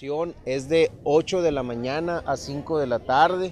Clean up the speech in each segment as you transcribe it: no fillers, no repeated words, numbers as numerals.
operación es de 8 de la mañana a 5 de la tarde.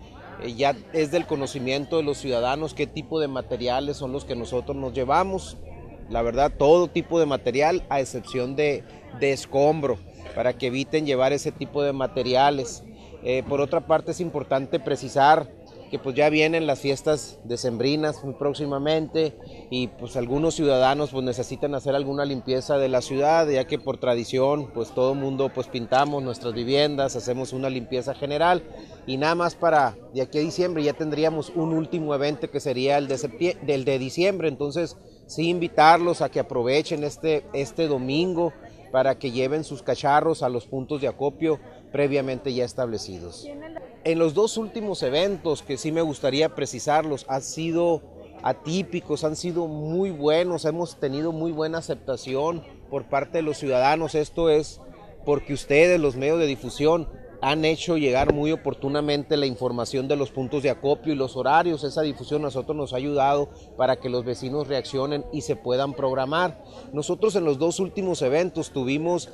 Ya es del conocimiento de los ciudadanos qué tipo de materiales son los que nosotros nos llevamos. La verdad, todo tipo de material, a excepción de escombro, para que eviten llevar ese tipo de materiales. Por otra parte, es importante precisar que pues ya vienen las fiestas decembrinas muy próximamente y pues algunos ciudadanos pues necesitan hacer alguna limpieza de la ciudad, ya que por tradición pues todo el mundo pues pintamos nuestras viviendas, hacemos una limpieza general y nada más para de aquí a diciembre ya tendríamos un último evento que sería el de diciembre. Entonces sí invitarlos a que aprovechen este domingo para que lleven sus cacharros a los puntos de acopio previamente ya establecidos. En los dos últimos eventos, que sí me gustaría precisarlos, han sido atípicos, han sido muy buenos, hemos tenido muy buena aceptación por parte de los ciudadanos. Esto es porque ustedes, los medios de difusión, han hecho llegar muy oportunamente la información de los puntos de acopio y los horarios. Esa difusión a nosotros nos ha ayudado para que los vecinos reaccionen y se puedan programar. Nosotros en los dos últimos eventos tuvimos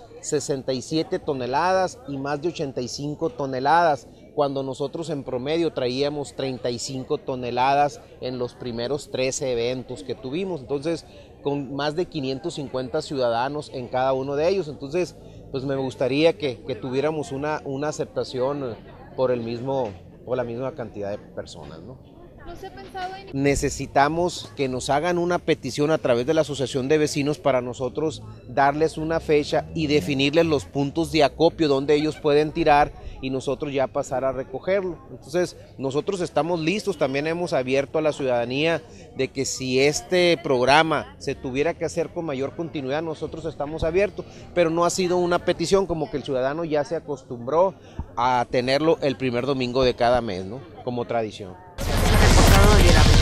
67 toneladas y más de 85 toneladas, cuando nosotros en promedio traíamos 35 toneladas en los primeros 13 eventos que tuvimos. Entonces, con más de 550 ciudadanos en cada uno de ellos. Entonces, pues me gustaría que tuviéramos una aceptación por la misma cantidad de personas, ¿no? ¿No se ha pensado en...? Necesitamos que nos hagan una petición a través de la Asociación de Vecinos para nosotros darles una fecha y definirles los puntos de acopio donde ellos pueden tirar y nosotros ya pasar a recogerlo. Entonces nosotros estamos listos, también hemos abierto a la ciudadanía de que si este programa se tuviera que hacer con mayor continuidad, nosotros estamos abiertos, pero no ha sido una petición, como que el ciudadano ya se acostumbró a tenerlo el primer domingo de cada mes, ¿no? Como tradición. Reportado de